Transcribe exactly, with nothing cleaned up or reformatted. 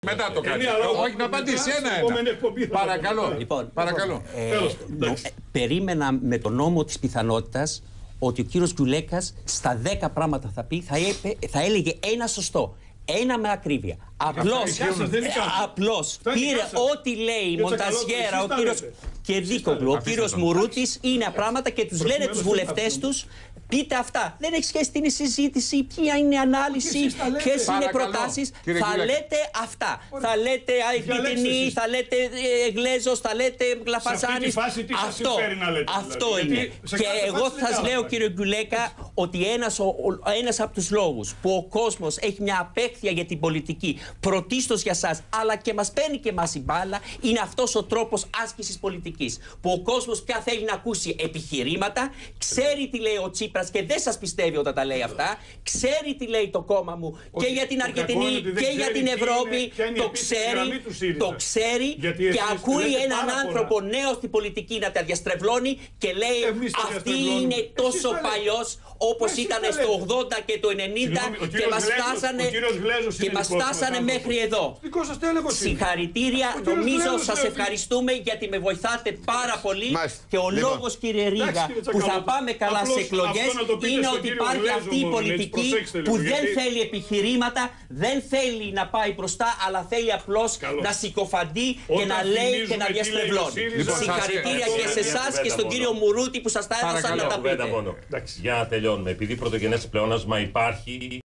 Μετά το κάνει. Όχι, να απαντήσει ένα-ένα. Παρακαλώ. Λοιπόν, παρακαλώ. Ε, νο, ε, περίμενα με τον νόμο της πιθανότητας ότι ο κύριος Γκιουλέκας στα δέκα πράγματα θα πει θα, είπε, θα έλεγε ένα σωστό. Ένα με ακρίβεια. Απλώς, απλώς πήρε ό,τι λέει η Μοντασιέρα, ο κύριος Κερδίκογλου, ο κύριος Μουρούτης, είναι πράγματα και τους λένε τους βουλευτές τους, πείτε αυτά. Δεν έχει σχέση την συζήτηση, ποια είναι η ανάλυση, ποιες είναι οι προτάσεις. Θα λέτε αυτά. Θα λέτε Αιγυπτινή, θα λέτε Γλέζος, θα λέτε Γλαφαζάνης. Αυτό, αυτό είναι. Και εγώ σας λέω, κύριε Γκιουλέκα, ότι ένας, ο, ένας από τους λόγους που ο κόσμος έχει μια απέχθεια για την πολιτική, πρωτίστως για σας, αλλά και μας παίρνει και μας η μπάλα, είναι αυτός ο τρόπος άσκησης πολιτικής. Που ο κόσμος πια θέλει να ακούσει επιχειρήματα, ξέρει τι λέει ο Τσίπρας και δεν σας πιστεύει όταν τα λέει αυτά, ξέρει τι λέει το κόμμα μου και για την Αργεντινή και για την Ευρώπη, το ξέρει, το ξέρει και ακούει έναν άνθρωπο νέο στην πολιτική να τα διαστρεβλώνει και λέει αυτή είναι τόσο παλιός όπως ήταν στο ογδόντα και το ενενήντα και μας φτάσανε, και μας φτάσανε μέχρι εδώ. Συγχαρητήρια, νομίζω σας ευχαριστούμε γιατί με βοηθάτε πάρα πολύ και ο λόγος, κύριε Ρήγα, που θα πάμε καλά σε εκλογές είναι ότι υπάρχει αυτή η πολιτική που δεν θέλει επιχειρήματα, δεν θέλει να πάει μπροστά, αλλά θέλει απλώς να συκοφαντεί και να λέει και να διαστρεβλώνει. Συγχαρητήρια και σε εσάς και στον κύριο Μουρούτη που σας τα έδωσαν να τα πείτε. Για να τελειώνουμε, επειδή πρωτογενές πλεόνασμα υπάρχει.